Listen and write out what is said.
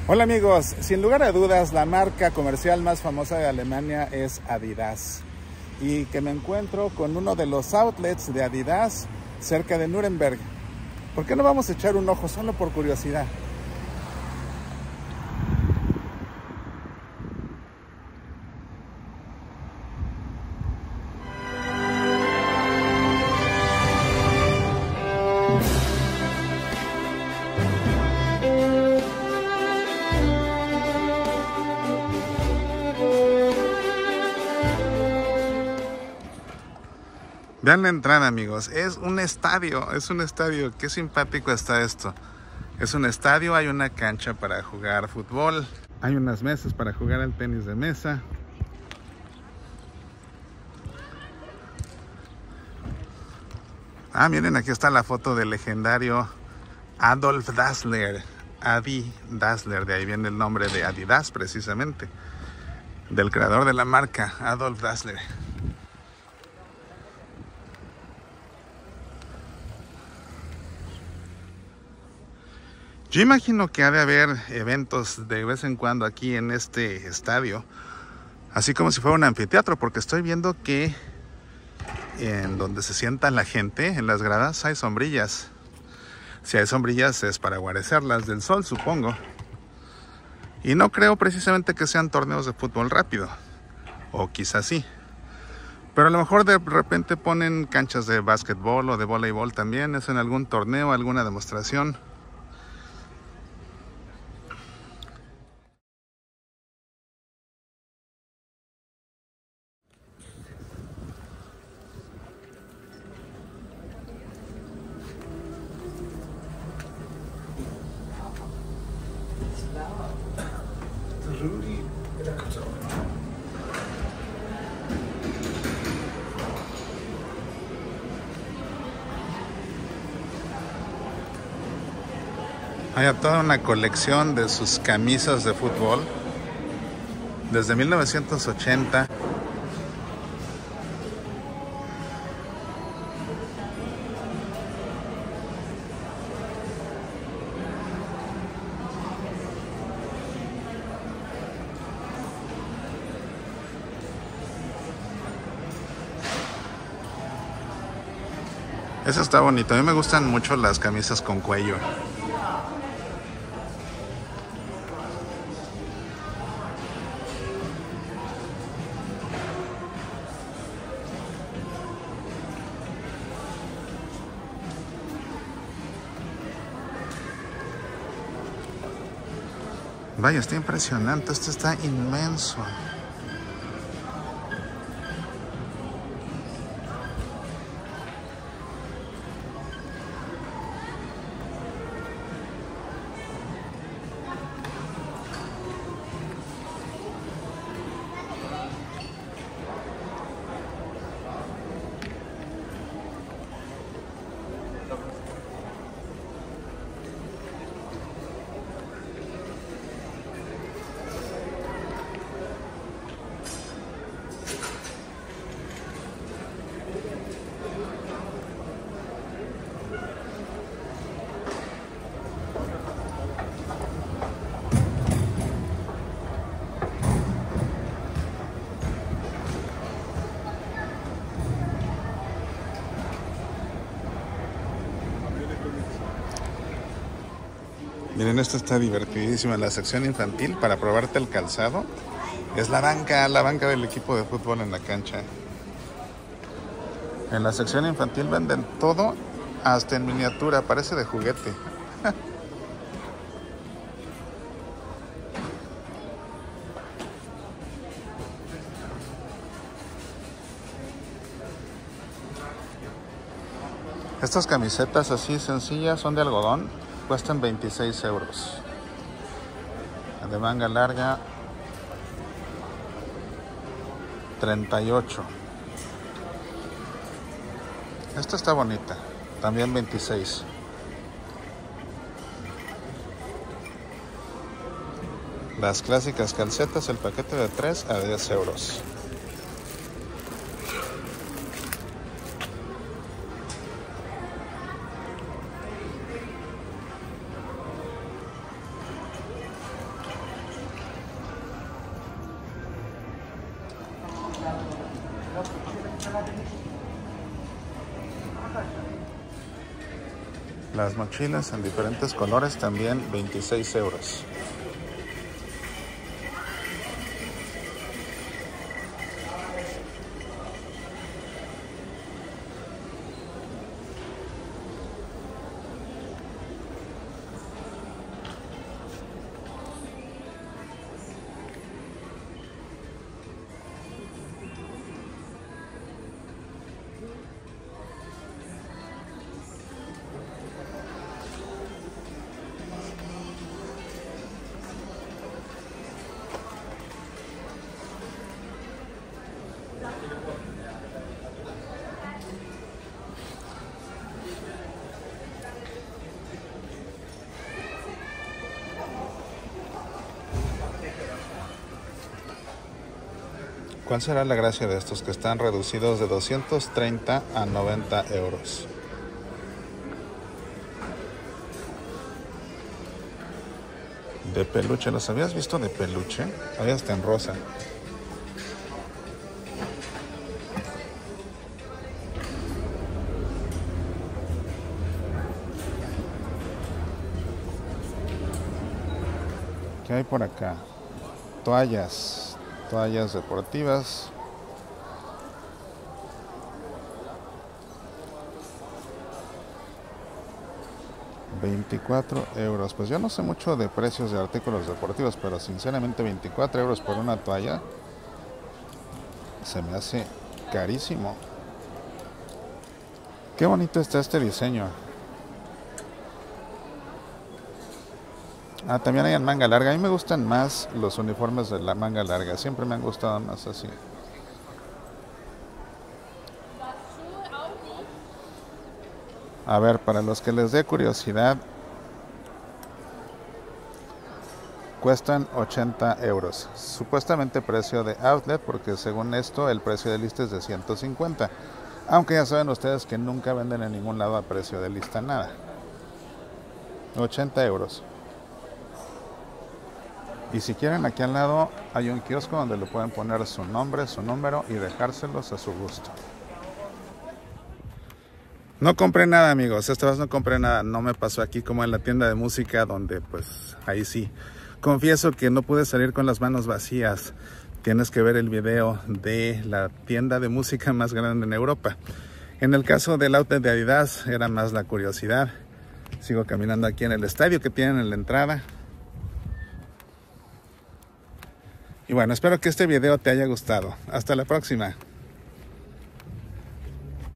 Hola amigos, sin lugar a dudas la marca comercial más famosa de Alemania es Adidas y que me encuentro con uno de los outlets de Adidas cerca de Nuremberg. ¿Por qué no vamos a echar un ojo solo por curiosidad? Vean la entrada, amigos, es un estadio, qué simpático está esto. Es un estadio, hay una cancha para jugar fútbol, hay unas mesas para jugar al tenis de mesa. Ah, miren, aquí está la foto del legendario Adolf Dassler, Adi Dassler, de ahí viene el nombre de Adidas precisamente, del creador de la marca, Adolf Dassler. Yo imagino que ha de haber eventos de vez en cuando aquí en este estadio, así como si fuera un anfiteatro, porque estoy viendo que en donde se sienta la gente, en las gradas, hay sombrillas. Si hay sombrillas es para guarecerlas del sol, supongo. Y no creo precisamente que sean torneos de fútbol rápido, o quizás sí. Pero a lo mejor de repente ponen canchas de básquetbol o de voleibol también, es en algún torneo, alguna demostración. Hay toda una colección de sus camisas de fútbol desde 1980. Eso está bonito. A mí me gustan mucho las camisas con cuello. Vaya, está impresionante. Esto está inmenso. Miren, esto está divertidísimo. La sección infantil para probarte el calzado es la banca del equipo de fútbol en la cancha. En la sección infantil venden todo, hasta en miniatura, parece de juguete. Estas camisetas así sencillas son de algodón, cuestan 26 euros. De manga larga, 38. Esta está bonita, también 26. Las clásicas calcetas, el paquete de 3 a 10 euros. Las mochilas en diferentes colores también 26 euros. ¿Cuál será la gracia de estos que están reducidos de 230 a 90 euros? De peluche, ¿los habías visto de peluche? Ahí está en rosa. ¿Qué hay por acá? Toallas deportivas. €24. Pues yo no sé mucho de precios de artículos deportivos, pero sinceramente 24 euros por una toalla se me hace carísimo. Qué bonito está este diseño. Ah, también hay en manga larga. A mí me gustan más los uniformes de la manga larga. Siempre me han gustado más así. A ver, para los que les dé curiosidad, cuestan 80 euros. Supuestamente precio de outlet, porque según esto el precio de lista es de 150. Aunque ya saben ustedes que nunca venden en ningún lado a precio de lista nada. 80 euros. Y si quieren, aquí al lado hay un kiosco donde le pueden poner su nombre, su número y dejárselos a su gusto. No compré nada, amigos. Esta vez no compré nada. No me pasó aquí como en la tienda de música, donde pues ahí sí. Confieso que no pude salir con las manos vacías. Tienes que ver el video de la tienda de música más grande en Europa. En el caso del outlet de Adidas era más la curiosidad. Sigo caminando aquí en el estadio que tienen en la entrada. Y bueno, espero que este video te haya gustado. Hasta la próxima.